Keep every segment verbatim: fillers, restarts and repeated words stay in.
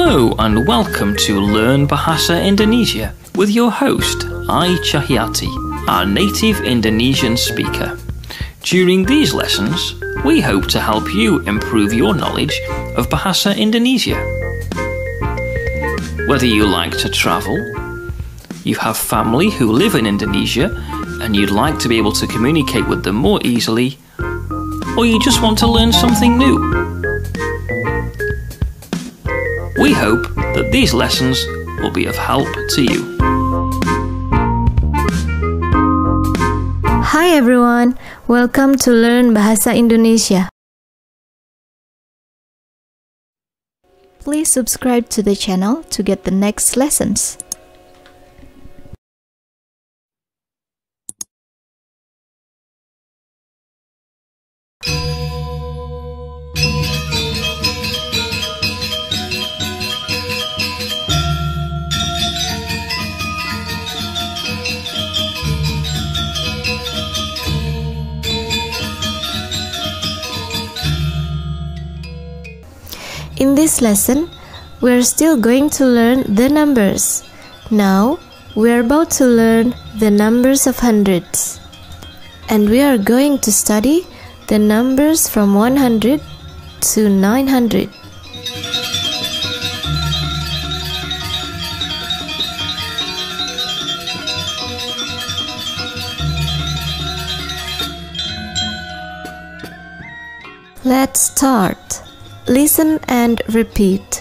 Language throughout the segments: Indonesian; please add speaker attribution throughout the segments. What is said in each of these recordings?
Speaker 1: Hello and welcome to Learn Bahasa Indonesia with your host, I Cahyati, our native Indonesian speaker. During these lessons, we hope to help you improve your knowledge of Bahasa Indonesia. Whether you like to travel, you have family who live in Indonesia and you'd like to be able to communicate with them more easily, or you just want to learn something new. We hope that these lessons will be of help to you.
Speaker 2: Hi everyone, welcome to Learn Bahasa Indonesia. Please subscribe to the channel to get the next lessons. In this lesson, we're still going to learn the numbers. Now, we're about to learn the numbers of hundreds. And we are going to study the numbers from one hundred to nine hundred. Let's start. Listen and repeat.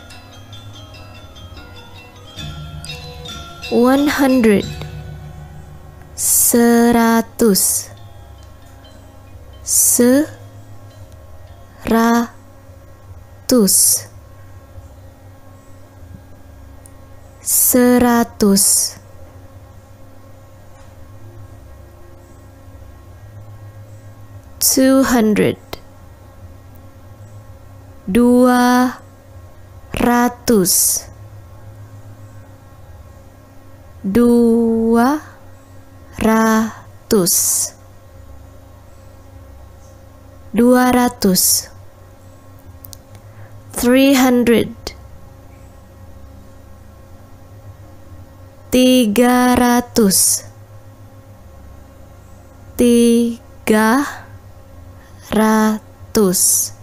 Speaker 2: One hundred, seratus, seratus, seratus. Two hundred. Dua ratus, dua ratus, dua ratus. Three hundred, tiga ratus, tiga ratus.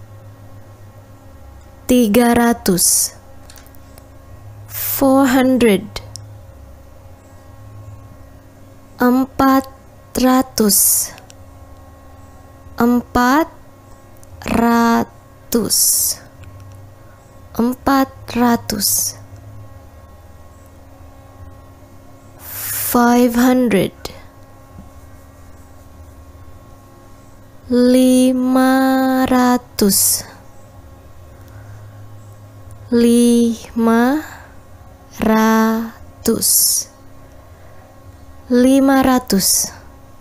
Speaker 2: Tiga ratus. Four hundred. Empat ratus. Empat ratus. Empat ratus. Five hundred. Lima ratus. Lima ratus. Lima ratus.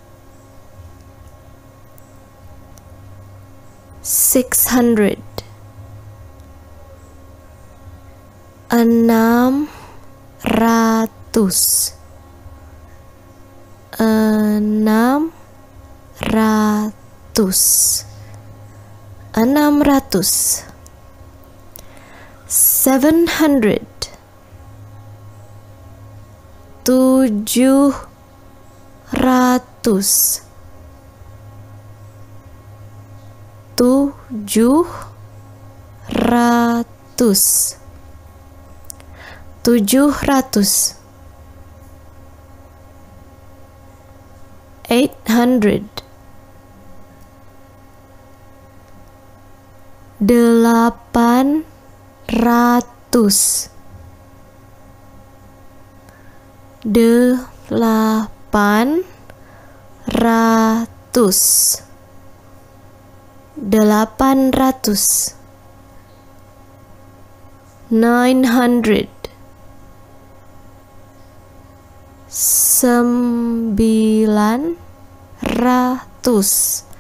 Speaker 2: Six hundred. Enam ratus. Enam ratus. Enam ratus. Seven hundred. Tujuh ratus. Tujuh ratus. Tujuh ratus. Eight hundred. Delapan ratus. Delapan ratus. Delapan ratus. Nine hundred. Sembilan ratus.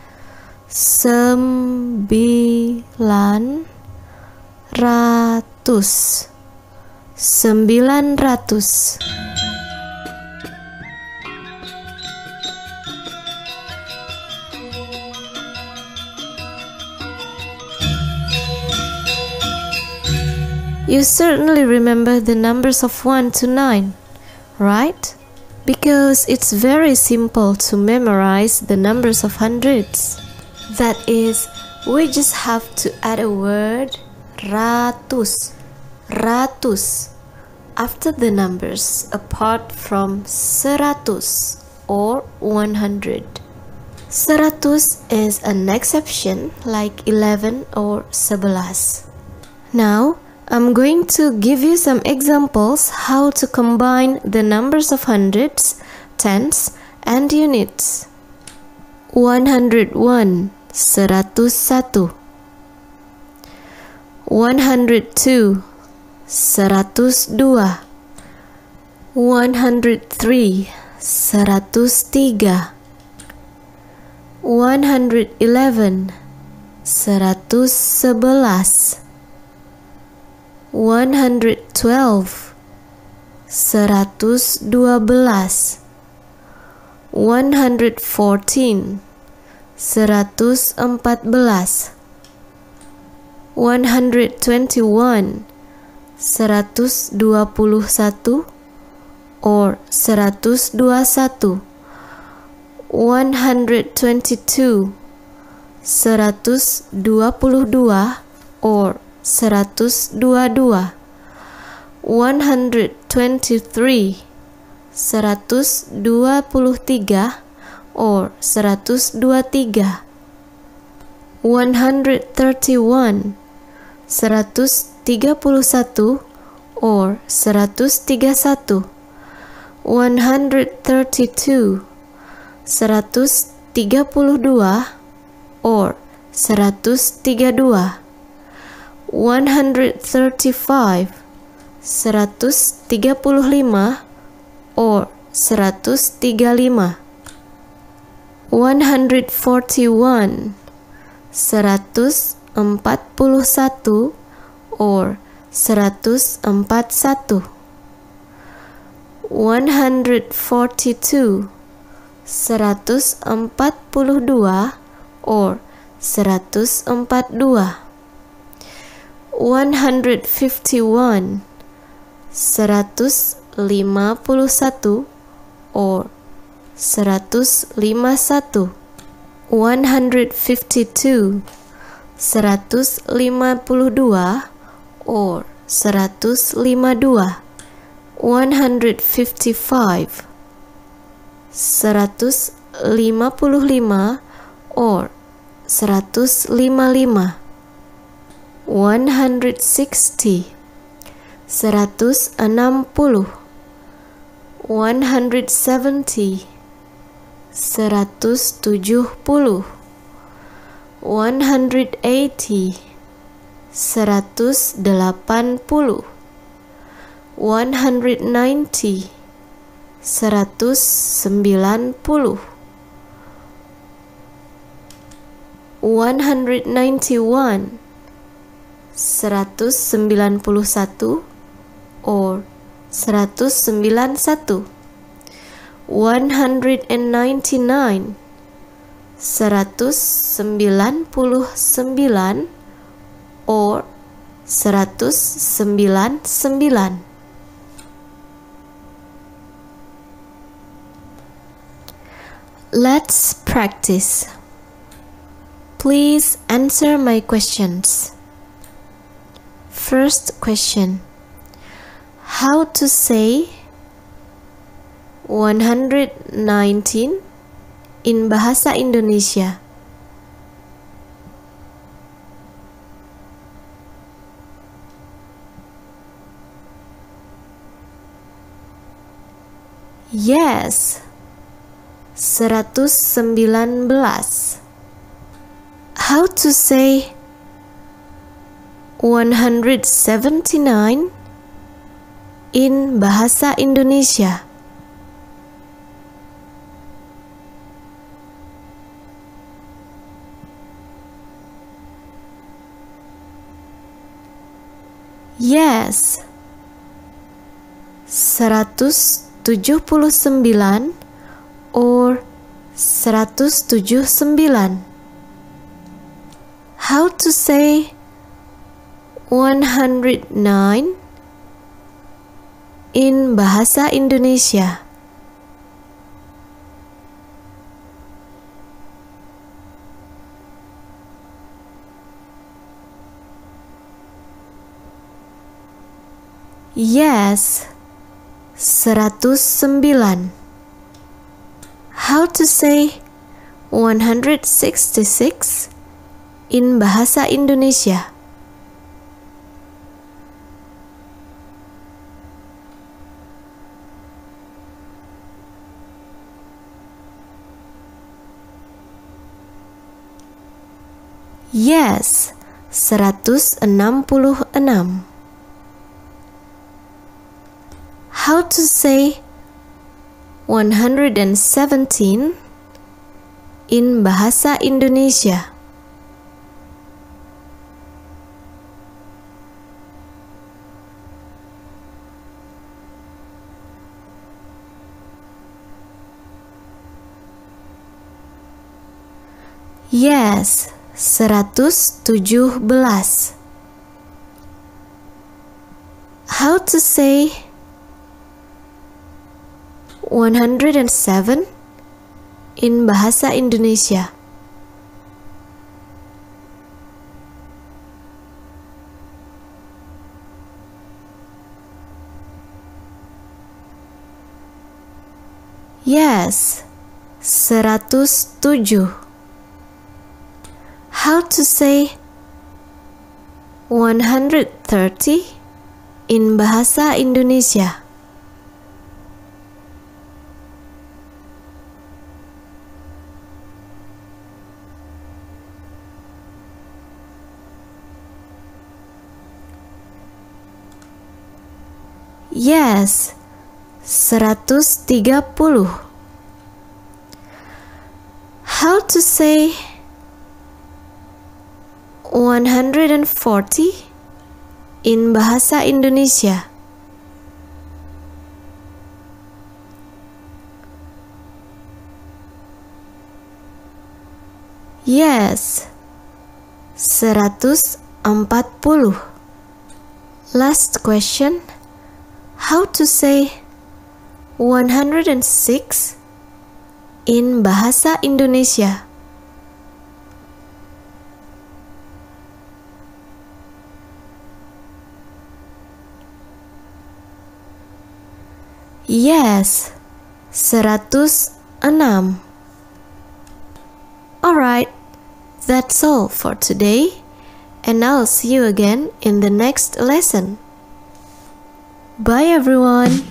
Speaker 2: Sembilan ratus. Sembilan ratus. You certainly remember the numbers of one to nine, right? Because it's very simple to memorize the numbers of hundreds. That is, we just have to add a word ratus, ratus, after the numbers apart from seratus or one hundred. Seratus is an exception like eleven or sebelas. Now, I'm going to give you some examples how to combine the numbers of hundreds, tens, and units. one hundred one, seratus satu. one hundred two, seratus dua. one hundred three, seratus tiga. one hundred eleven, seratus sebelas. one hundred twelve, seratus dua belas. one hundred fourteen, seratus empat belas. one hundred twenty-one, seratus dua puluh satu or seratus dua puluh satu. one hundred twenty-two, seratus dua puluh dua or seratus dua puluh dua. one hundred twenty-three, seratus dua puluh tiga or seratus dua puluh tiga. one hundred thirty-one, seratus tiga puluh satu or seratus tiga puluh satu. one hundred thirty-two, seratus tiga puluh dua or seratus tiga puluh dua. one hundred thirty-five, seratus tiga puluh lima or seratus tiga puluh lima. one hundred forty-one, seratus empat puluh satu or seratus empat puluh satu. one hundred forty-two, seratus empat puluh dua or seratus empat puluh dua. one hundred fifty-one, seratus lima puluh satu or seratus lima puluh satu. one hundred fifty-two, seratus lima puluh dua or seratus lima puluh dua. one hundred fifty-five, seratus lima puluh lima or seratus lima puluh lima. one hundred sixty, seratus enam puluh. one hundred seventy, seratus tujuh puluh. one hundred eighty, seratus delapan puluh. one hundred ninety, seratus sembilan puluh. one hundred ninety-one, seratus sembilan puluh satu or seratus sembilan puluh satu. one hundred ninety-nine, seratus sembilan puluh sembilan or seratus sembilan puluh sembilan. Let's practice. Please answer my questions. First question. How to say one hundred nineteen in bahasa Indonesia? Yes, seratus sembilan belas. How to say one hundred seventy-nine in bahasa Indonesia? Yes, seratus tujuh puluh sembilan or seratus tujuh puluh sembilan. How to say one hundred nine in bahasa Indonesia? Yes, seratus sembilan. How to say one hundred sixty-six in bahasa Indonesia? Yes, seratus enam puluh enam. How to say one hundred seventeen in bahasa Indonesia? Yes, seratus tujuh belas. How to say one hundred seven in bahasa Indonesia? Yes, seratus tujuh. How to say one hundred thirty in bahasa Indonesia? Yes, seratus tiga puluh. How to say one hundred forty in bahasa Indonesia? Yes, seratus empat puluh. Last question. How to say one hundred six in bahasa Indonesia? Yes, seratus enam. Alright, that's all for today, and I'll see you again in the next lesson. Bye everyone!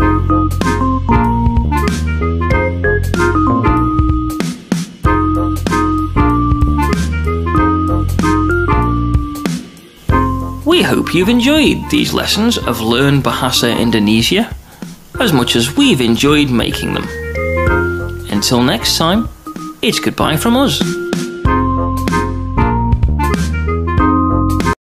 Speaker 1: We hope you've enjoyed these lessons of Learn Bahasa Indonesia as much as we've enjoyed making them. Until next time, it's goodbye from us.